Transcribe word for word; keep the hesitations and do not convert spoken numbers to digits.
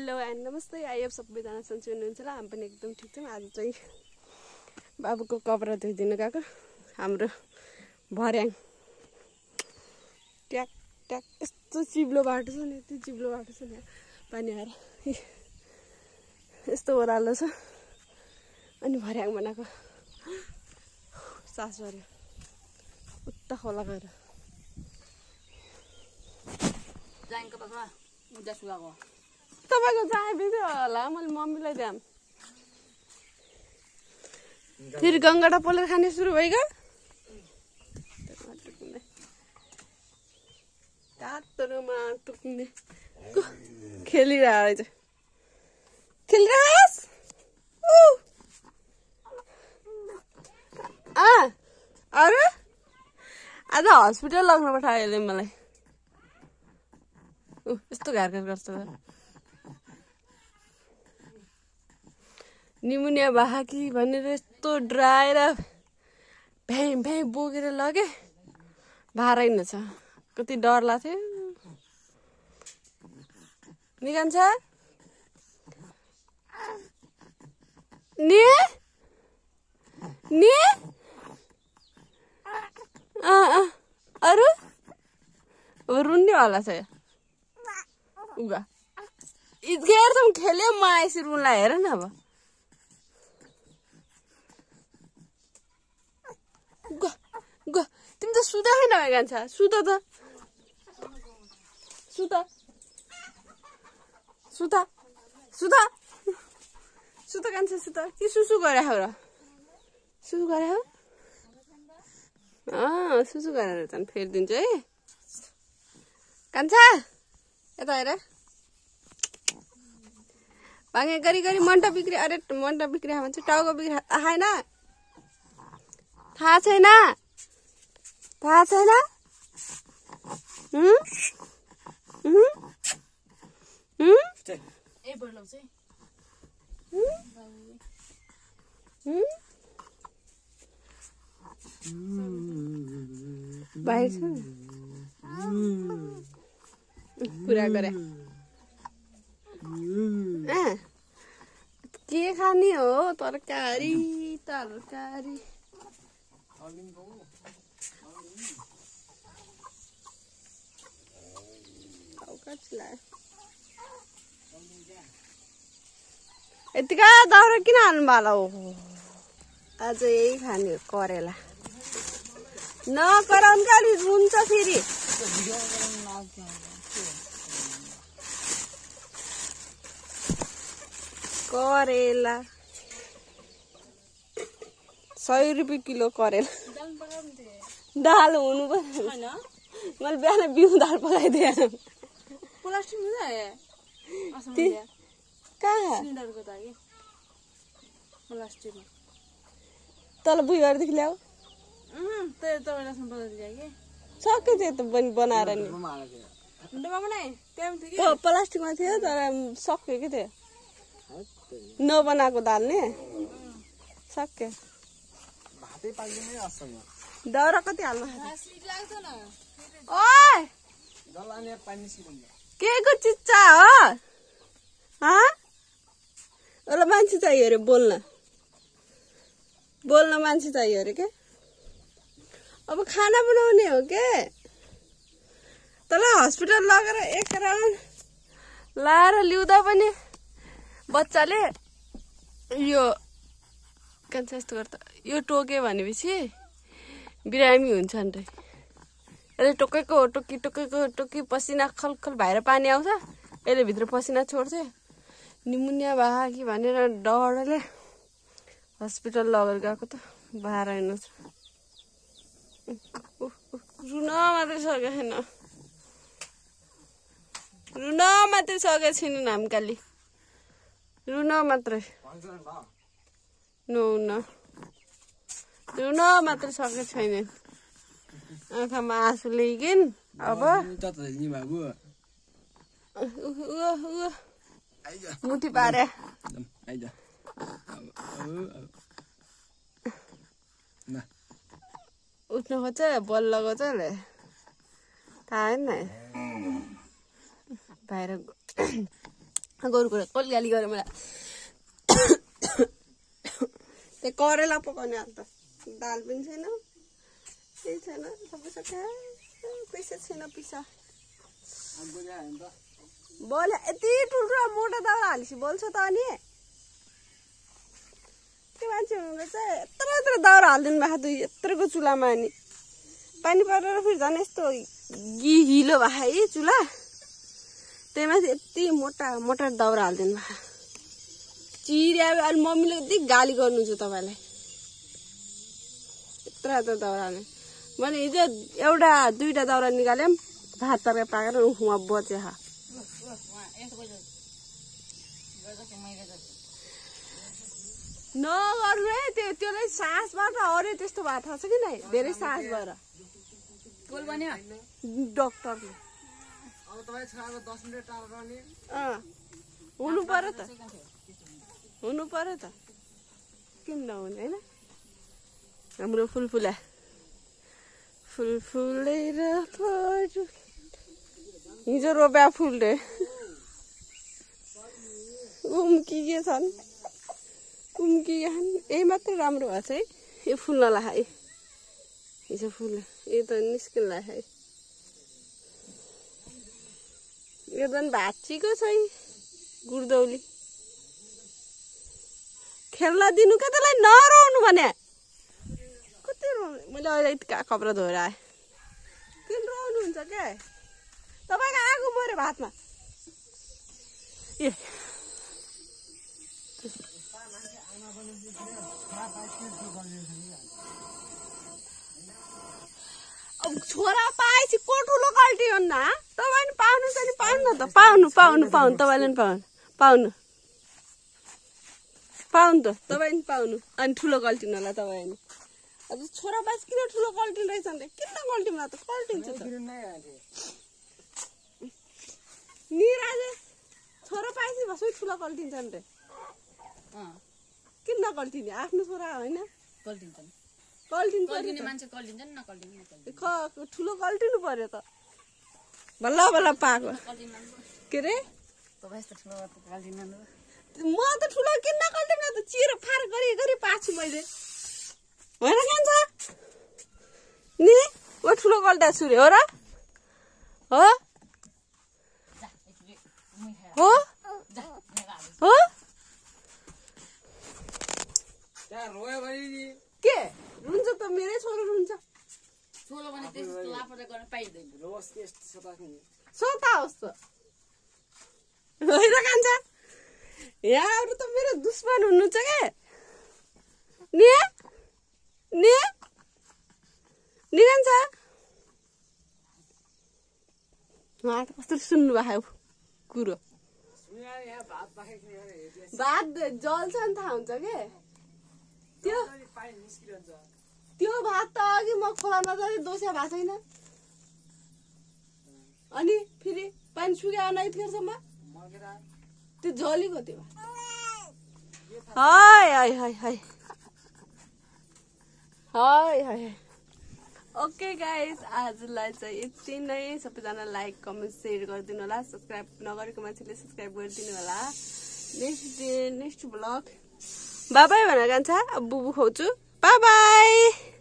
Hello and नमस्ते। IF सबैजना सन्चै हुनुहुन्छ होला। हामी पनि एकदम ठिक छौँ। आज चाहिँ बाबुको कपडा धोइदिनु गएको हाम्रो भर्याङ। ट्याक ट्याक यस्तो चिप्लो बाटो छ नि, यति चिप्लो बाटो छ नि, पानी आएर यस्तो ओह्रालो छ। अनि भर्याङ बनाएको सास गऱ्यो उता खोला गएर तपाईँको चाय बिग्यो होला, मैले मम्मीलाई दिएँ। फेरि गङ्गटा पोलेर खाने सुरु भइगयो। कातरोमा टुक्ने खेलिरहेछ, खेलिरहेस्। अरू आज हस्पिटल लग्नु पठायो मलाई। यस्तो घारघार गर्छ निमुनिया भा कि भनेर यस्तो ड्राएर भ्याइ भ्याइ बोकेर लगे, भारै छ। कति डर लाग्थ्यो। निकान्छ नि नि अरू अब रुन्नेवाला छ। उगा हेर्छौँ खेल्यो म यसरी रुनलाई हेर न। अब ग तिमी त सुता छैन भइहाल्छ। सुत त सुत सुत सुत सुत कान्छ सुत कि सुसु गरे हो र? सुसु गरे हो? अँ सुसु गरेर चाहिँ फेरिदिन्छु है। कान्छ यता हेर। भागे गरी गरी मन्टा बिग्रियो। अरे मन्टा बिग्रियो भन्छ, टाउको बिग्रियो। आएन, थाहा छैन, थाहा छैन। बाहिर छ पुरा गरे। के खाने हो? तरकारी तरकारी यतिका दाउरा किन हाल्नु भाला हो? आज यही खाने हो करेला। नकराउनु का अलिक रुन्छ फेरि। करेला सय रुपियाँ किलो करेला। दाल हुनु पर्यो। मैले बिहान बिउ दाल पकाइदिएँ। तल बुइ गरेदेखि ल्याऊ। सक्यो त्यो त बनाएर नि। प्लास्टिकमा थियो तर सक्यो कि त्यो नबनाएको दाल नि सक्यो। दाउरा कति हाल्नु? ओए के को चिच्चा हो? एउटा मान्छे चाहियो अरे बोल्न, बोल्न मान्छे चाहियो अरे के? अब खाना बनाउने हो के? तँलाई हस्पिटल लगेर एक राउन्ड लाएर ल्याउँदा पनि बच्चाले यो कान्छ यस्तो गर्दा यो टोक्यो भनेपछि बिरामी हुन्छ नि त। यसले टोकेको टोकी टोकेको टोकी पसिना खलखल भएर पानी आउँछ। यसले भित्र पसिना छोड्छ। निमुनिया भा कि भनेर डरले हस्पिटल लगेर गएको त भार हेर्नु छ। रुन मात्रै सकेको छैन, रुन मात्रै सकेको छैन नामकाली, रुन मात्रै नुन रुन मात्रै सकेको छैन। आँखामा आँसु ल्याइकिन अब मुठी पारे उठ्नु खोज्छ। बल लगाउँछ थाहा होइन। बाहिर गोरुको कल गाली गरे मलाई त्यो करेला पकाउने अन्त दाल पनि छैन केही छैन सबै सकियो पैसा छैन पैसा बोले यति ठुल्ठुलो मोटा दाउरा हालेपछि बोल्छ त अनि के मान्छे हुनुहुन्छ चाहिँ यत्रो यत्रो दाउरा हालिदिनु भएको दुई यत्रोको चुलामा अनि पानी परेर फेरि झन् यस्तो गि हिलो भएको है चुला त्यही माथि यति मोटा मोटा दाउरा हालिदिनु भएको चिर्या अनि मम्मीले यति गाली गर्नुहुन्छ तपाईँलाई यत्रो यत्रो दाउरा हाल्ने मैले हिजो एउटा दुईवटा दाउरा निकाल्यो भात तरकारी पाकेर उहाँ बच्यो हा नगर्नु है त्यो त्यसलाई सासबाट अरू त्यस्तो भएको थाहा छ कि नै धेरै सास भएर डक्टरले हुनु पर्यो त हुनु पर्यो त किन नहुने होइन हाम्रो फुलफुला फुलफुलेर हिजो रोप्या फुल रे उम्किए छन् उम्किए छन् यही मात्रै राम्रो भएको छ है यो फुल नलाख है हिजो फुल यो त निस्किला है यो झन् भाँचीको छ है गुर्दौली खेल्न दिनु क्या त्यसलाई नरोउनु भने कति रोउनु मैले अहिले कपडा धोएर आएँ किन रोउनुहुन्छ क्या तपाईँको आगो मऱ्यो भातमा ए अब छोरा पाएपछि को ठुलो गल्टी हो न तपाईँ पाउनु त नि पाउनु त पाउनु पाउनु पाउनु तपाईँले नि पाउनु पाउनु पाउनु त तपाईँ नि पाउनु अनि ठुलो गल्टी होला तपाईँ नि अब छोरा पाएपछि किन ठुलो गल्टी रहेछ नि किन गल्टी मलाई त गल्टिन्छ त नि राजा छोरा पाएपछि भसै ठुलो गल्टिन्छ नि किन नगल्टिने आफ्नो छोरा होइन गल्टिन्छ गल्टिन्छ मान्छे गल्टिन्छ नि नगल्टिन्छ ठुलो गल्टिनु पर्यो त बल्ल बल्ल पाएको के रे म त ठुलो किन नगल्टिनु त चिरो फार गरी गरी पाछु मैले होइन खान्छ नि म ठुलो गल्टा छु रे हो र हो हो हो के रुन्छ त मेरै छोरो रुन्छ सोता होस् त होइन खान्छ यहाँहरू त मेरो दुश्मन हुनुहुन्छ क्या नि नि नि खान्छ उहाँ त कस्तो सुन्नु भएको कुरो भात जल्छ नि थाहा हुन्छ के त्यो त्यो भात त अघि म खोलामा जाँदै दोस्या भएको छैन अनि फेरि पानी सुक्यो न यतिखेरसम्म त्यो जलेको त्यो हाय हाय हाय हाय हाय हाय ओके गाइस आजलाई चाहिँ यति नै सबैजना लाइक कमेन्ट सेयर गरिदिनु होला सब्सक्राइब नगरेको मान्छेले सब्सक्राइब गरिदिनु होला next day next blog bye bye भनेर जान्छ अब बुबु खुवाउँछु बाई बाई।